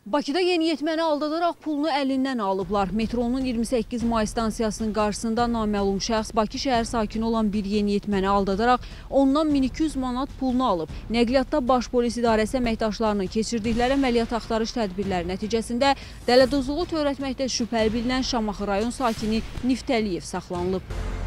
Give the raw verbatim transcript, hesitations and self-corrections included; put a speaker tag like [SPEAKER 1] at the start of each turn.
[SPEAKER 1] Bakıda yeniyetməni aldadaraq pulunu əlindən alıblar. Metronun iyirmi səkkiz may stansiyasının qarşısında naməlum şəxs Bakı şəhər sakini olan bir yeniyetməni aldadaraq ondan min iki yüz manat pulunu alıb. Nəqliyyatda Baş Polis İdarəsi əməkdaşlarının keçirdikləri əməliyyat axtarış tədbirləri nəticəsində dələduzluğu törətməkdə şübhəli bilinən Şamaxı rayon sakini Niftəliyev saxlanılıb.